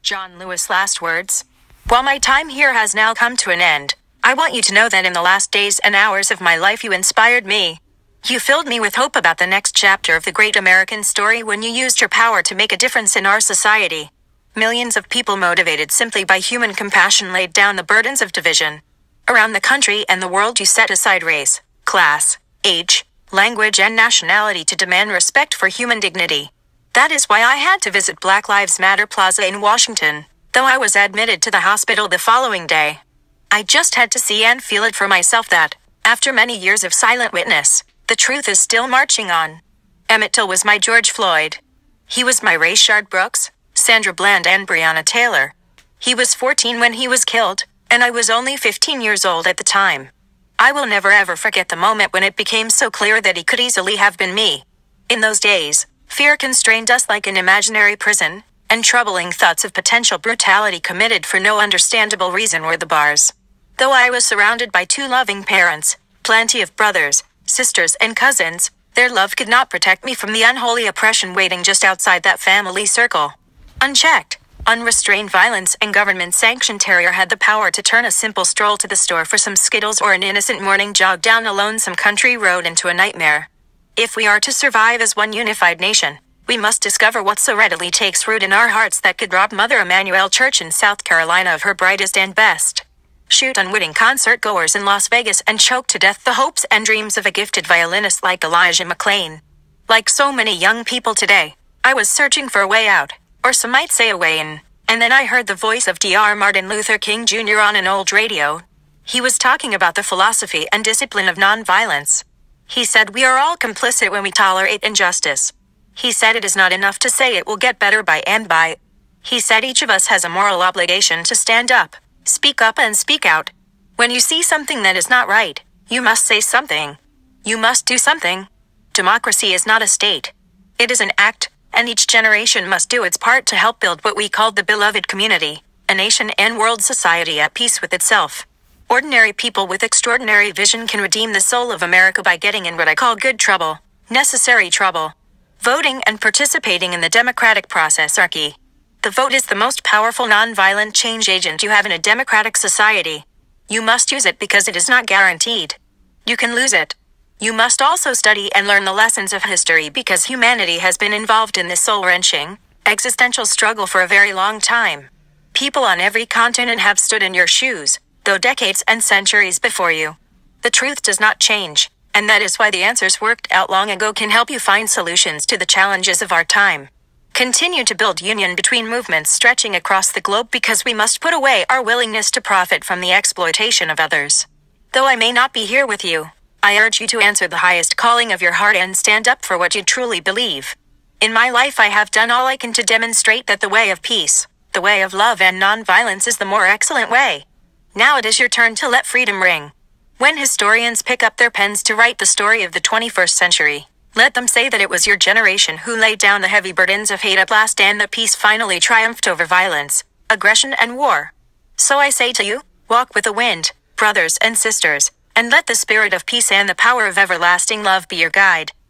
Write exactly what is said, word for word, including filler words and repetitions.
John Lewis' last words. While my time here has now come to an end, I want you to know that in the last days and hours of my life you inspired me. You filled me with hope about the next chapter of the great American story when you used your power to make a difference in our society. Millions of people motivated simply by human compassion laid down the burdens of division. Around the country and the world you set aside race, class, age, language and nationality to demand respect for human dignity. That is why I had to visit Black Lives Matter Plaza in Washington, though I was admitted to the hospital the following day. I just had to see and feel it for myself that, after many years of silent witness, the truth is still marching on. Emmett Till was my George Floyd. He was my Rayshard Brooks, Sandra Bland and Breonna Taylor. He was fourteen when he was killed, and I was only fifteen years old at the time. I will never ever forget the moment when it became so clear that he could easily have been me. In those days, fear constrained us like an imaginary prison, and troubling thoughts of potential brutality committed for no understandable reason were the bars. Though I was surrounded by two loving parents, plenty of brothers, sisters and cousins, their love could not protect me from the unholy oppression waiting just outside that family circle. Unchecked, unrestrained violence and government-sanctioned terror had the power to turn a simple stroll to the store for some Skittles or an innocent morning jog down a lonesome country road into a nightmare. If we are to survive as one unified nation, we must discover what so readily takes root in our hearts that could rob Mother Emanuel Church in South Carolina of her brightest and best. Shoot unwitting concert-goers in Las Vegas and choke to death the hopes and dreams of a gifted violinist like Elijah McClain. Like so many young people today, I was searching for a way out, or some might say a way in, and then I heard the voice of Doctor Martin Luther King Junior on an old radio. He was talking about the philosophy and discipline of nonviolence. He said we are all complicit when we tolerate injustice. He said it is not enough to say it will get better by and by. He said each of us has a moral obligation to stand up, speak up and speak out. When you see something that is not right, you must say something. You must do something. Democracy is not a state. It is an act, and each generation must do its part to help build what we call the beloved community, a nation and world society at peace with itself. Ordinary people with extraordinary vision can redeem the soul of America by getting in what I call good trouble, necessary trouble. Voting and participating in the democratic process are key. The vote is the most powerful nonviolent change agent you have in a democratic society. You must use it because it is not guaranteed. You can lose it. You must also study and learn the lessons of history because humanity has been involved in this soul-wrenching, existential struggle for a very long time. People on every continent have stood in your shoes, though decades and centuries before you. The truth does not change, and that is why the answers worked out long ago can help you find solutions to the challenges of our time. Continue to build union between movements stretching across the globe because we must put away our willingness to profit from the exploitation of others. Though I may not be here with you, I urge you to answer the highest calling of your heart and stand up for what you truly believe. In my life I have done all I can to demonstrate that the way of peace, the way of love and nonviolence is the more excellent way. Now it is your turn to let freedom ring. When historians pick up their pens to write the story of the twenty-first century, let them say that it was your generation who laid down the heavy burdens of hate at last and that peace finally triumphed over violence, aggression and war. So I say to you, walk with the wind, brothers and sisters, and let the spirit of peace and the power of everlasting love be your guide.